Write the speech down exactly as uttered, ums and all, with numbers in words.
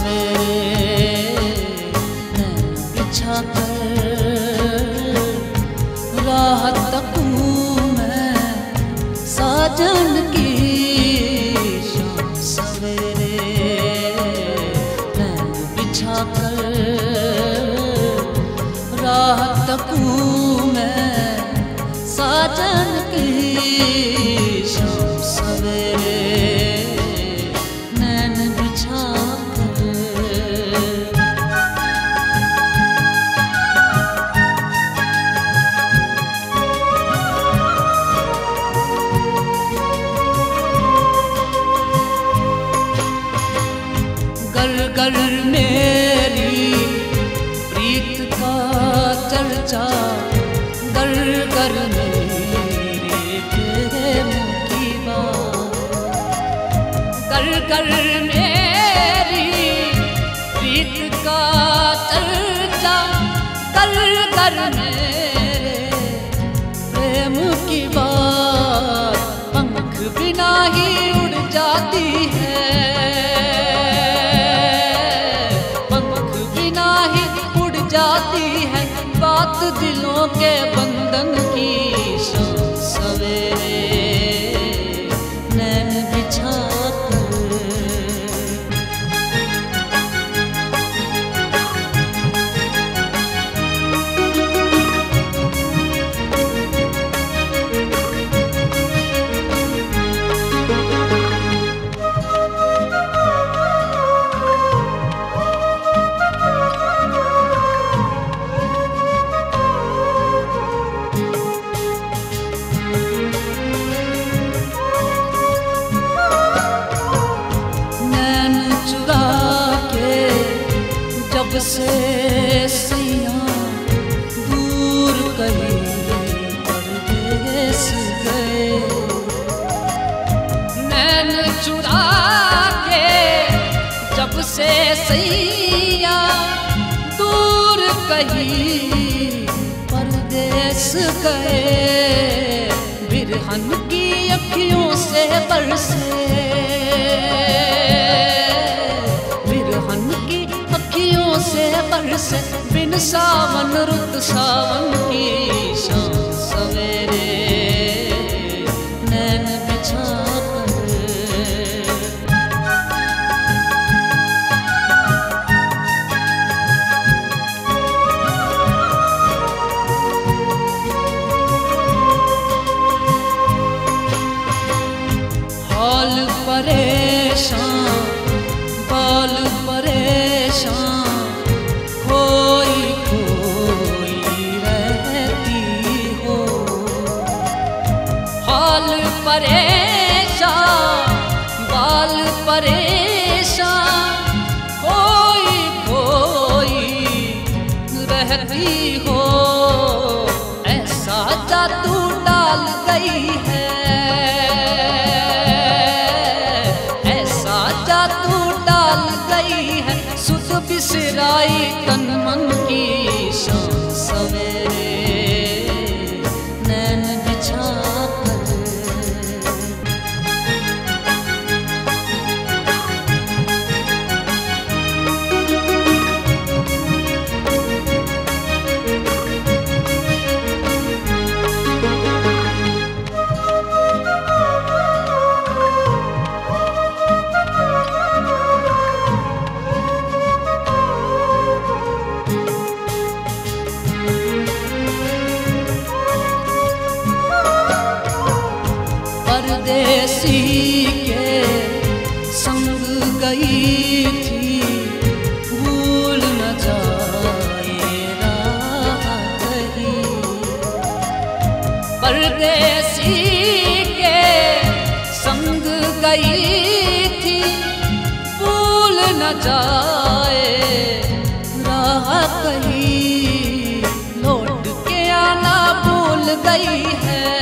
सवेरे नैन बिछा कर राह तकूं मैं साजन की शाम सवेरे नैन बिछा कर राह तकूं मैं साजन की शाम सवेरे नैन बिछा कर गर गर मेरी प्रीत का चर्चा गर गर मेरे प्रेम की बात कर कर मेरी प्रीत का चर्चा कर कर मेरे प्रेम की बात पंख बिना ही उड़ जाती है जाती है बात दिलों के बंधन की शाम सवेरे नैन बिछा जब से सैयां दूर कहीं परदेस गए नैन चुरा के जब से सैयां दूर कहीं परदेस गए बिरहन की अखियों से बरसे से बरसे बिन सावन रुत सावन की शाम सवेरे नैन बिछा हाल परेशान बाल परेशान कोई कोई रहती हो हाल परेशान बाल परेशान कोई कोई रहती हो ऐसा जादू डाल गई है ऐसा जादू डाल गई है सुध बिसराई तन मन की शाम सवेरे नैन बिछा परदेसी के संग गई थी भूल न जाए राह कहीं परदेसी के संग गई थी भूल न जाए राह कहीं लौट के आना भूल गई है